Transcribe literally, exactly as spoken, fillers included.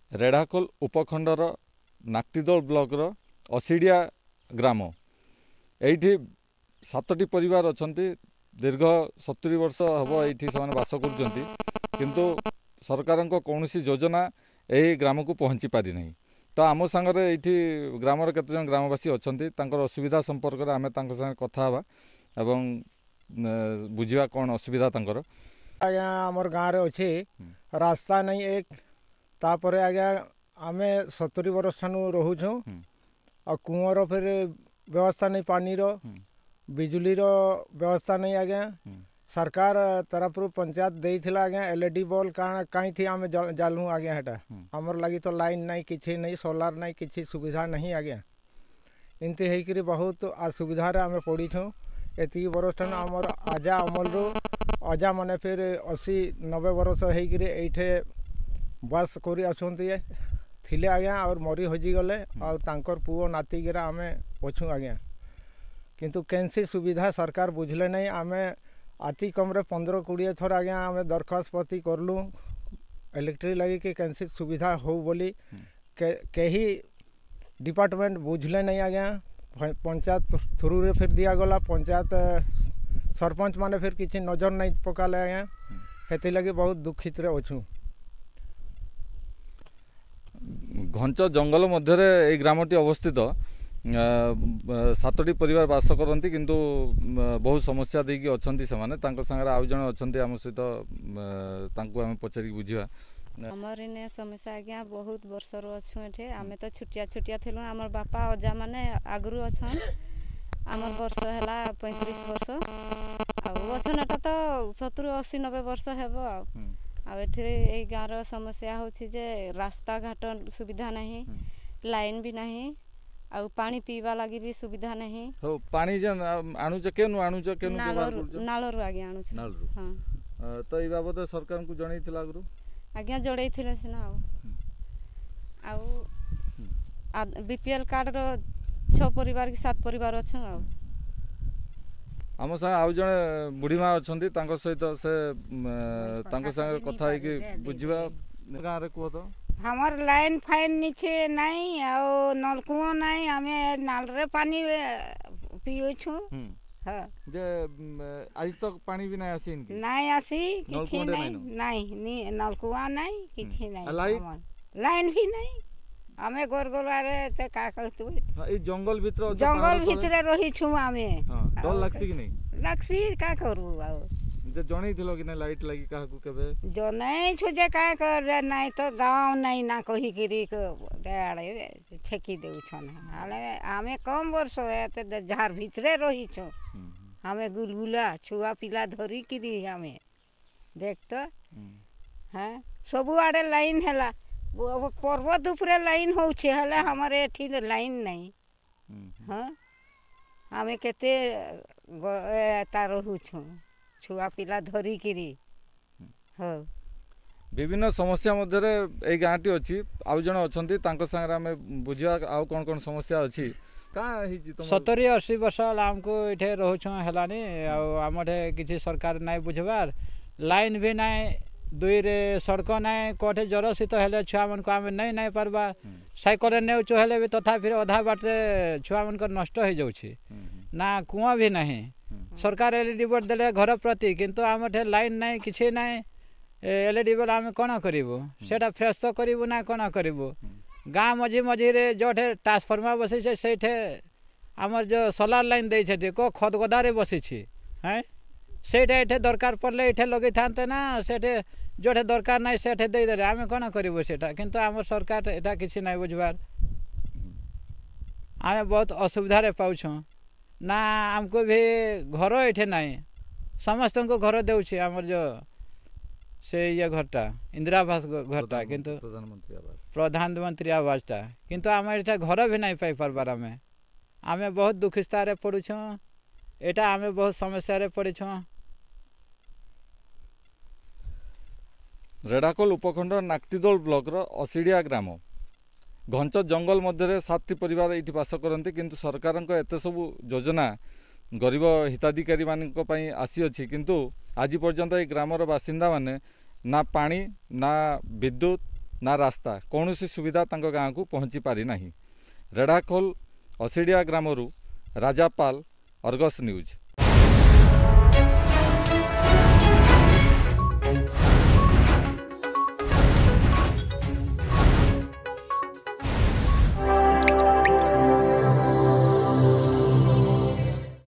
Redhakhol उपखंडर नाक्तिदोल blocker असीडिया ग्राम एठी सातटी परिवार अछंती दीर्घ सत्तरी वर्ष हम ये बास किंतु सरकार कौन योजना यही ग्राम को पहुँची पारि नहीं। तो आम सांगे ये ग्रामर केत जन ग्रामवासी अच्छा असुविधा संपर्क में आम सागे कथा एवं बुझा कौन असुविधा आज्ञा आमर गाँव रे अच्छे रास्ता नहीं एक तापर आज्ञा आम सतुरी वर्ष ठानु रोचु आ कुआर फिर व्यवस्था नहीं पानी रो बिजुली रो व्यवस्था नहीं आज्ञा सरकार तरफ पंचायत देइथिला आज्ञा एलईडी बल्ब का कहीं थी आम जालू आज्ञा हेटा आमर लगी तो लाइन नहीं किछि नहीं सोलार नहीं किछि सुविधा नहीं आज्ञा इनती होकर बहुत असुविधा आम पड़ीछू एति वर्ष ठानु आमर आजा अमल रो अजा माने फिर अशी नब्बे वर्ष होकर ये बस कर थिले आज्ञा और मरी हजी गले और तांकर पुओ नाती गिरा आम अच्छू आज्ञा किंतु कैंसी सुविधा सरकार बुझले नहीं आम अति कम रे पंद्रह कोड़े थर आज्ञा आम दरखास्त पति करलु इलेक्ट्रिक लगी कि कैंसी सुविधा हो बोली के, कहीं डिपार्टमेंट बुझले नहीं आज्ञा पंचायत थ्रू रे फिर दिया गला पंचायत सरपंच माने फिर किसी नजर नहीं पकाले आज्ञा हेती लगी बहुत दुखित रे अच्छू। घंच जंगल मध्य ग्रामटी अवस्थित सातटी परिवार बास करती किंतु बहुत समस्या देकी अच्छा से सांगे आउ जन अच्छा आम सहित आम पचारि बुझा आमर इन समस्या आज्ञा बहुत वर्ष अच्छु ये आम तो छुटिया छुटिया थिलु आमर बापा अजा माने आगु अच्छा आमर वर्ष है पैंतीस वर्ष आछन एटा तो सत्तर अशी नब्बे वर्ष हेब आई गाँव समस्या होछि जे रास्ता घाट सुविधा नहीं लाइन भी नहीं आ पानी पीवा लगी भी सुविधा नहीं हो पानी जन आणुच केनु आणुच केनु नालरु आगे आणुच नालरु हां तो ई बाबत सरकार को जणै थिला गुरु आज्ञा जड़े थिले सिना आ आ बीपीएल कार्ड रो छ परिवार की सात परिवार अछि आ आम संगे आउ जड़े बुढ़ीमा अच्छा सहित से संगे कथा बुझा गाँव में कह तो हमार लाइन फाइन नीचे नहीं और नलकुआ नहीं हमें नाल रे पानी पियो छु हां जे आज तक पानी भी नहीं आसी इनकी नहीं आसी किछि नहीं नहीं नलकुआ नहीं किछि नहीं हमार लाइन भी नहीं हमें गोरगोला रे ते का कहतु ए जंगल भीतर जंगल भीतर रही छु हमें डर लागसी कि नहीं लागसी का करू आ जे जणी थिलो कि नहीं लाइट लगी का को केबे जो नहीं छु जे का कर नहीं तो गांव नहीं ना कही गिरी को डेड़े ठेकी देउ छन हाले हमें कम वर्ष है ते झार भीतर रही छु हमें गुलगुला छुआ पिला धरी किरी हमें देख तो हां सब आड़े लाइन हैला पर्वत ऊपर लाइन हो हमारे एठी लाइन नहीं हाँ आम केते रहू छुआ पिला धरी किरी हो विभिन्न समस्या मध्य ए गाँटी अच्छी आउ जन अच्छा सांगे आम बुझा आउ कौन कौन समस्या अच्छी सतरी अशी वर्ष आमको ये रोचु है आम किसी सरकार नहीं बुझबार लाइन भी नहीं दुई रे सड़क नाई कोठे जर शीत हेले छुआ मन को आम नहीं नहीं पारबा साइकल नेउचु हेले भी तथा फिर अधा बाटे छुआ मन को नष्ट हो जाउछि ना कुआं भी नहीं सरकार एलईडी बोर्ड देले घर प्रति किंतु आम ठे लाइन नहीं किछि नहीं एलईडी बोर्ड आम कोन करिवो सेटा फ्रेश तो करिवो ना कोन करिवो गाँ मझी मझी रे जोठे ट्रांसफार्मर बसी छे सेठे हमर जो सोलार लाइन दै छे को खदगदा रे बसी छी हैं सेठे एठे दरकार पड़ले एठे लगे थांते ना सेठे जोठे दरकार नहीं सेठे दे दे आमे कोन करिवो सेटा किंतु हमर सरकार एटा किछि नहीं बुझबार आमे बहुत असुविधा रे पाउछो ना हमको भी घर एठे नहीं समस्त को घर देउछि हमर जो से ये घरटा इंदिरा आवास घरटा किंतु प्रधानमंत्री आवास प्रधानमंत्री आवासटा किंतु आमे एठे घर भी नहीं पाई पारबार आमे आमे बहुत दुखिस्ता रे पड़ुछो एटा आमे बहुत समस्या रे पड़िछो। रेढ़ाखोल उपखंड नाक्तिदोल ब्लॉकर असीडिया ग्राम घंच जंगल मध्य सात परिवार ये बास करती किंतु सरकार एत सब योजना गरीब हिताधिकारी मानी आसी अच्छी किंतु आज पर्यंत ये ग्रामर बासिंदा माने ना पानी ना विद्युत ना रास्ता कौन सी सुविधा तांको गाँ को पहुँची पारि नाही। रेढ़ाखोल असिडिया ग्रामरू राजापाल अर्गस न्यूज।